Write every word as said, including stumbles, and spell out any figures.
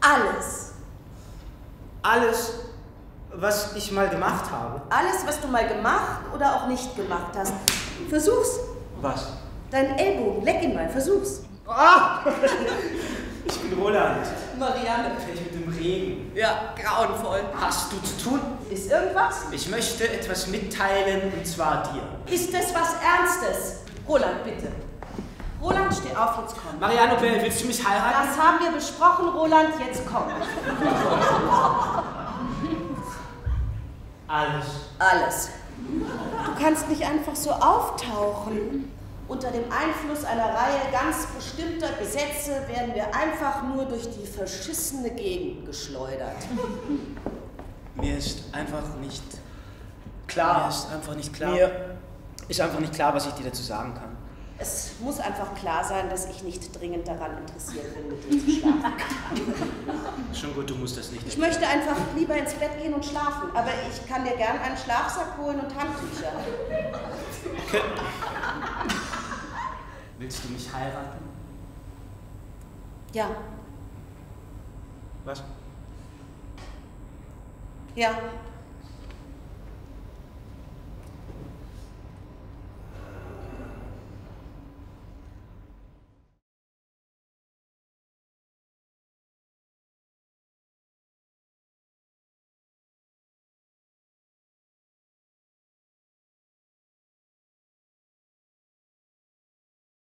Alles. Alles, was ich mal gemacht habe? Alles, was du mal gemacht oder auch nicht gemacht hast. Versuch's. Was? Deinen Ellbogen, leck ihn mal, versuch's. Ah! Ich bin Roland. Marianne. Ich mit dem Regen. Ja, grauenvoll. Hast du zu tun? Ist irgendwas? Ich möchte etwas mitteilen, und zwar dir. Ist es was Ernstes? Roland, bitte. Roland, steh auf, jetzt komm. Marianne Bell, willst du mich heiraten? Das haben wir besprochen, Roland, jetzt komm. Alles. Alles. Du kannst nicht einfach so auftauchen. Unter dem Einfluss einer Reihe ganz bestimmter Gesetze werden wir einfach nur durch die verschissene Gegend geschleudert. Mir ist einfach nicht klar. Mir ist einfach nicht klar. Mir ist einfach nicht klar, was ich dir dazu sagen kann. Es muss einfach klar sein, dass ich nicht dringend daran interessiert bin, mit dir zu schlafen. Schon gut, du musst das nicht. Ich möchte einfach lieber ins Bett gehen und schlafen, aber ich kann dir gern einen Schlafsack holen und Handtücher. Willst du mich heiraten? Ja. Was? Ja.